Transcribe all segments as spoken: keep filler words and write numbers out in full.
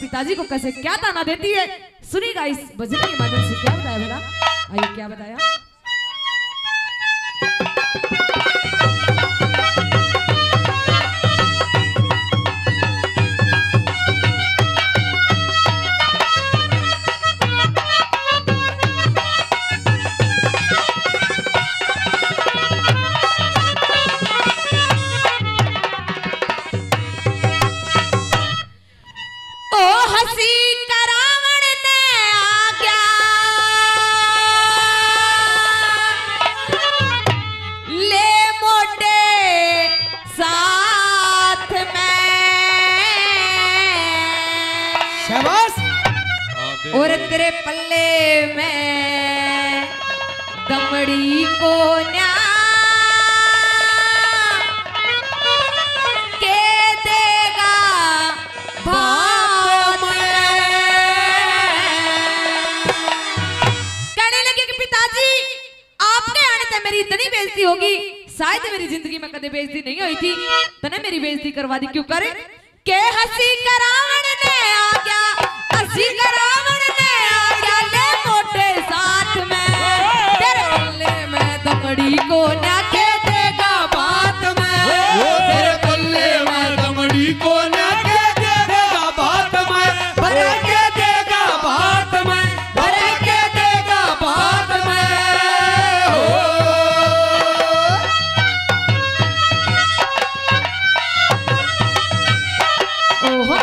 पिताजी को कैसे क्या ताना देती है, सुनिएगा इस भजन के माध्यम से। क्या बताया भला, आइए क्या बताया। और तेरे पल्ले में दमड़ी को न्या के देगा भात में। कहने लगे कि पिताजी आपके आने से मेरी इतनी बेइज्जती होगी, शायद मेरी जिंदगी में कभी बेइज्जती नहीं हुई थी, तने मेरी बेइज्जती करवा दी। क्यों करे के हंसी करावण ने आ गया, हंसी करावण ने आ गया ले मोटे साथ में, तेरे पल्ले में दमड़ी को ना के देगा बात में, तेरे पल्ले में दमड़ी को ना के देगा बात में, भर के देगा बात में, भर के देगा बात में। ओहो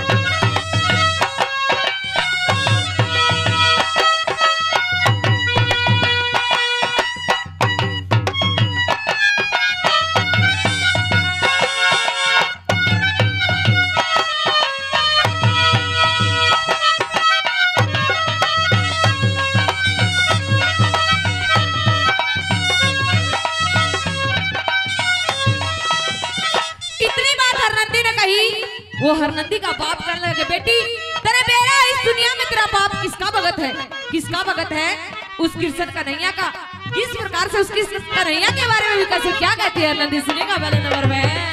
वो हरनंदी का बाप कहने लगे बेटी तेरे बेरा इस दुनिया में तेरा बाप किसका भगत है, किसका भगत है, उस कृष्ण का नैया का। किस प्रकार से उस कृष्ण का नैया के बारे में भी कैसे क्या कहती है हरनंदी, सुनेगा पहले नंबर में।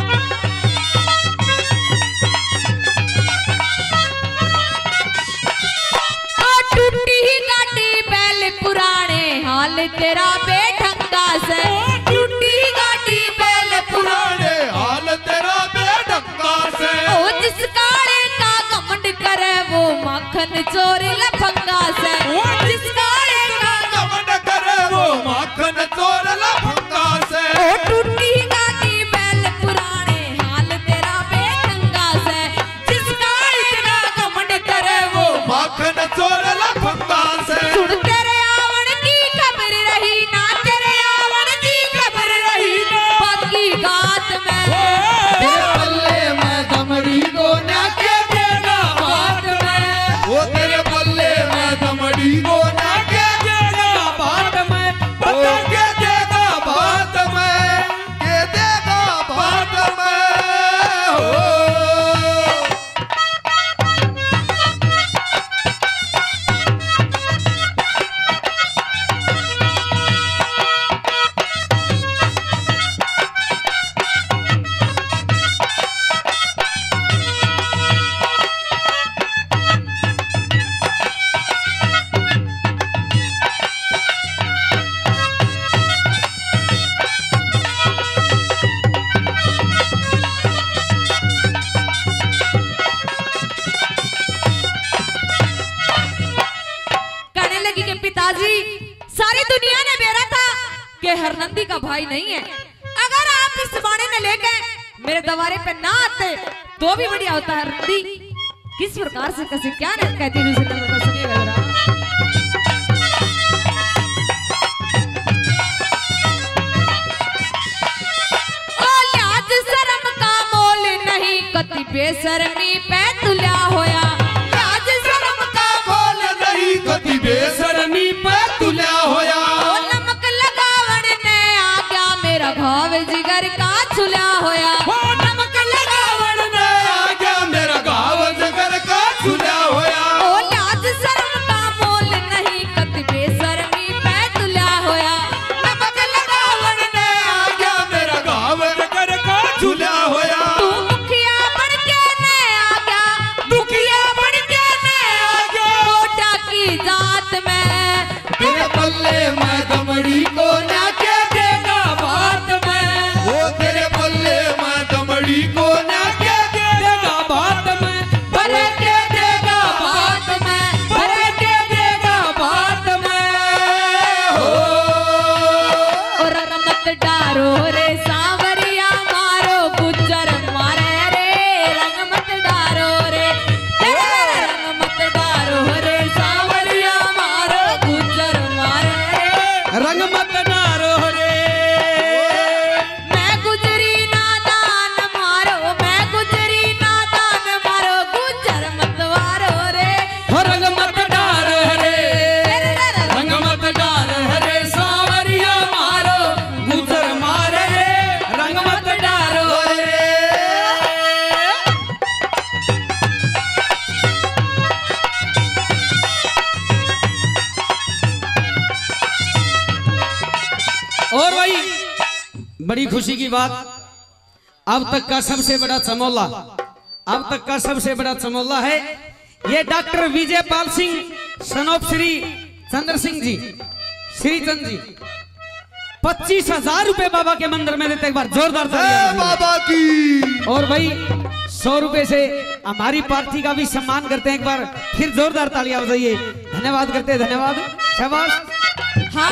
टूटी गाटी बैल पुराने हाल तेरा बेढंगा से, टूटी गाटी बैल पुराने हाल तेरा बेढंगा से, ओ जिस काले का घमंड करे वो माखन चोरी लफंगा से, जिस काले का घमंड करे वो माखन चोर लफंगा से, ओ टूटी गाटी बैल पुराने हाल तेरा बेढंगा से, जिस काले का घमंड करे वो माखन चोर लफंगा से। सुन तेरे आवण की खबर रही ना, तेरे आवण की खबर रही ना, बाकी गात में तेरे पल्ले में दमड़ी को ना के देगा बात में, वो तेरे पल्ले में दमड़ी को ना के देगा बात में, बता के देगा बात में, के देगा बात में। हो सारी दुनिया ने बेरा था कि हरनंदी का भाई नहीं है, अगर आप इस बाणे ने लेके मेरे दवारे पे ना आते तो भी बढ़िया होता। हरनंदी किस प्रकार से कैसे क्या नहीं कहती है, दूसरे नंबर पर सुनिएगा जरा। ओ लाज शर्म का मोल नहीं कति बेशर्मी पे तुल्या होया, लाज शर्म का मोल नहीं कति बेशर्मी पे तुल्या होया, ओ नमक लगावण ने आ गया मेरा घाव जिगर का छुला होया, ओ नमक लगावण ने आ गया मेरा घाव जिगर का छुला होया, ओ लाज शर्म का मोल नहीं कति बेशर्मी पे तुल्या होया, नमक लगावण ने आ गया मेरा घाव जिगर का छुला होया, तू मुखिया बन के ने आ गया, बड़ी खुशी की बात, अब तक का सबसे बड़ा चमोला, अब तक का सबसे बड़ा चमोला है ये डॉक्टर विजय पाल सिंह सनोप श्री चंद्र सिंह जी, श्री चंद जी, पच्चीस हजार रुपए बाबा के मंदिर में देते, एक बार जोरदार तालियां बाबा की। और भाई सौ रुपए से हमारी पार्टी का भी सम्मान करते हैं, एक बार फिर जोरदार तालियां बजाइए, धन्यवाद करते हैं, धन्यवाद, शाबाश। हाँ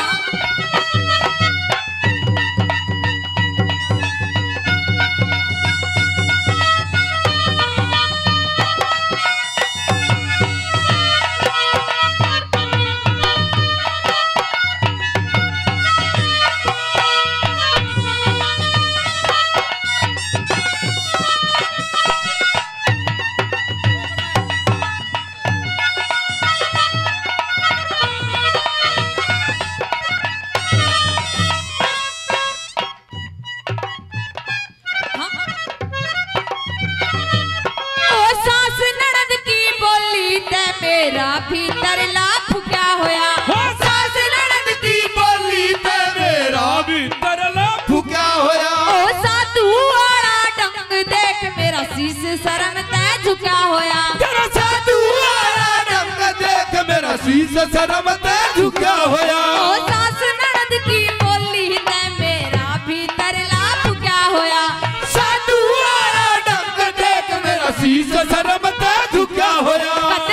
मेरा भीतर लाभ क्या होया, सास ननद की बोली ते मेरा भीतर लाभ क्या होया। ओ साधु वाला डंग देख मेरा शीश शर्म ते झुका होया, तेरा साधु वाला डंग देख मेरा शीश शर्म ते झुका होया। ओ सास ननद की बोली ते मेरा भीतर लाभ क्या होया, साधु वाला डंग देख मेरा शीश शर्म ते झुका होया।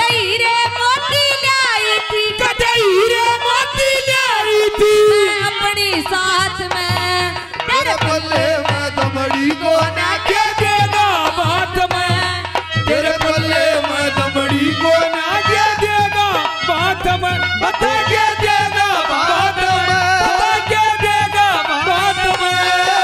साथ में तेरे पल्ले में दमड़ी को ना के देगा बात में, तेरे पल्ले में दमड़ी को ना के देगा बात में, बता के देगा बात में, बता के देगा बात में।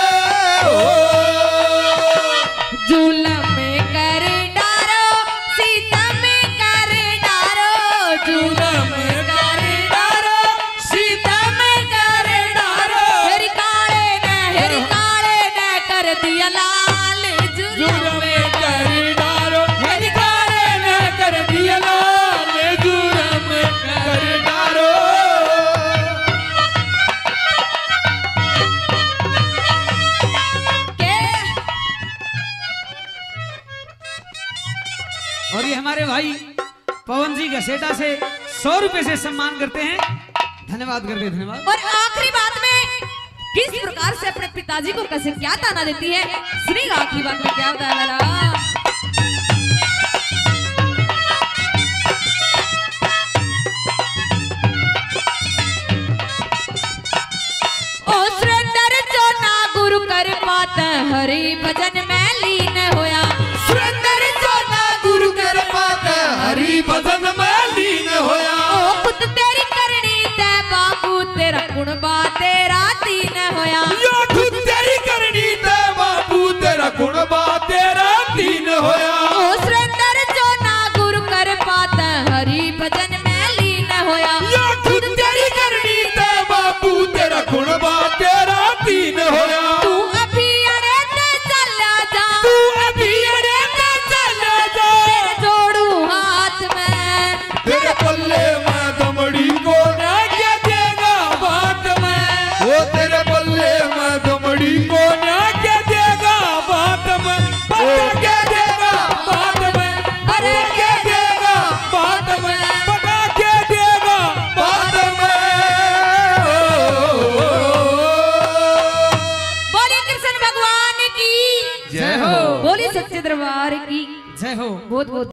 जुल्म कर डारो सीता में कर डारो, जुल्म कर डारो सीता में कर डारो, हेरी काले ने हेरी काले ने कर दिया लाल, जुल्म कर डारो हेरी काले ने कर दिया लाल, जुल्म कर डारो। और ये हमारे भाई पवन जी घसेटा से सौ रुपए से सम्मान करते हैं, धन्यवाद करते हैं, धन्यवाद। और आखिरी बात में किस प्रकार से अपने पिताजी को कैसे क्या ताना देती है, सुनिएगा आखिरी बात में क्या बताया मेरा। ओ सुरेंद्र जो ना गुरु कर पात हरि भजन में लीन होया, सुरेंद्र जो ना गुरु कर पात हरि भजन में लीन होया। ओ खुद तेरी करनी ते बाबू तेरा गुण बा तेरा दीन होया, यो खुद तेरी करनी ते बाबू तेरा गुण बा तेरा दीन होया। ओ सुरेंद्र जो ना गुरु कर पात हरि भजन में लीन होया, यो खुद तेरी करनी ते बाबू तेरा गुण बा तेरा दीन होया। तू अभी अड़े ते चला जा, तू अभी अड़े ते चला जा, तेरे जोड़ू हाथ में, तेरे पल्ले में दमड़ी को ना के देगा बात में, वो तेरे पल्ले में दमड़ी को ना के देगा बात में, बता के देगा बात में, अरे के देगा बात में, बता के देगा बात में। बोलिए कृष्ण भगवान की जय हो। बोलिए सच्चे दरबार की जय हो। बहुत बहुत